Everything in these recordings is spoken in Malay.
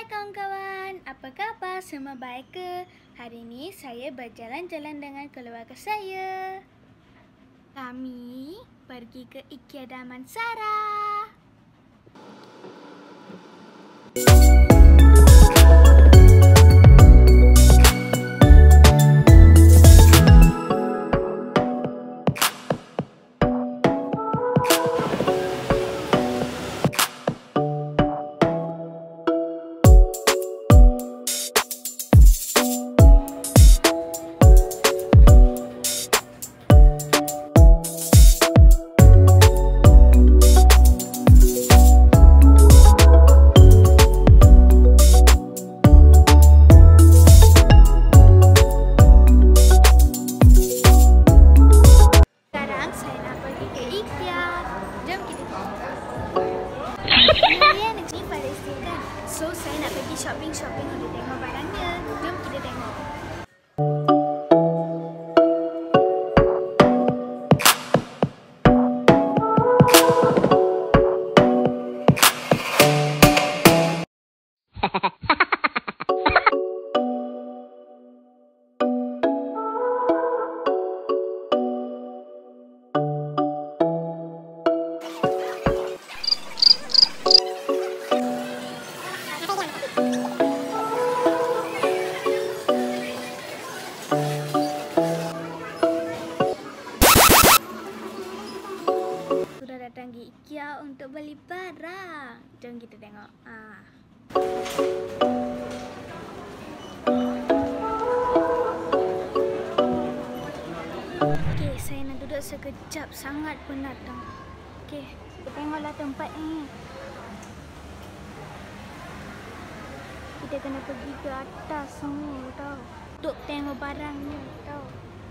Hai kawan-kawan, apa khabar? Semua baik ke? Hari ini saya berjalan-jalan dengan keluarga saya. Kami pergi ke IKEA Damansara. So, saya nak pergi shopping untuk tengok barangnya. Jom kita tengok. Datang ke IKEA untuk beli barang. Jom kita tengok. Okey, saya nak duduk sekejap. Sangat penat dah. Okey, kita tengoklah tempat ni. Kita kena pergi ke atas semua tau. Untuk tengok barangnya tau.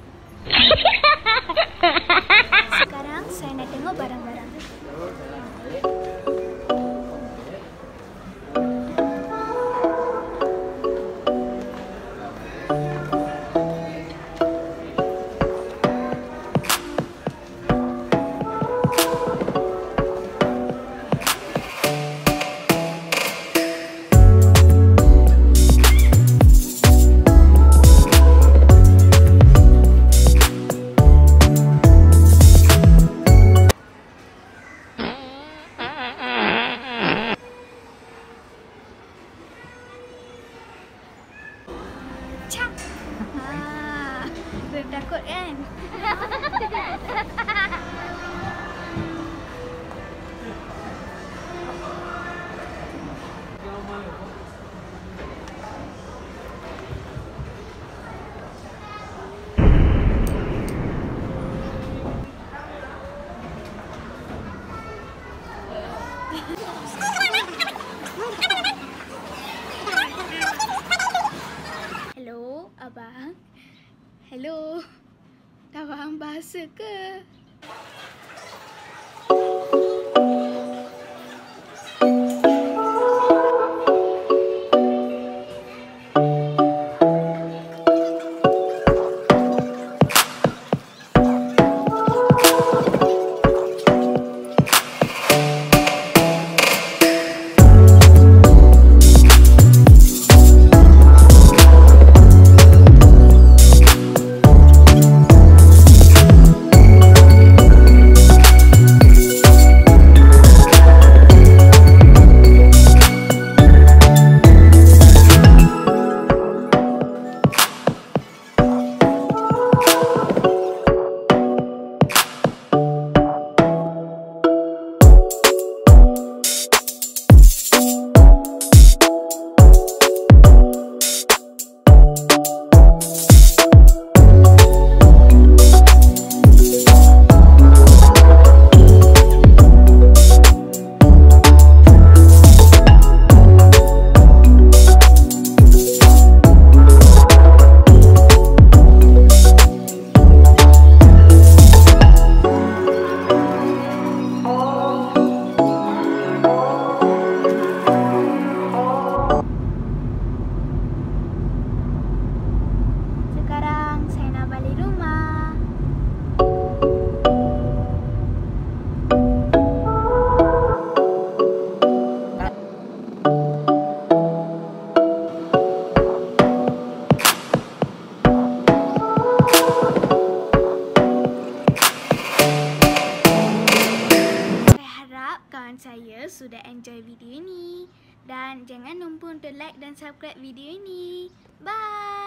Sekarang saya nak tengok barang-barang. Takut kan? Hello, abang. Hello. Tak faham bahasa ke? enjoy video ini. Dan jangan lupa untuk like dan subscribe video ini. Bye!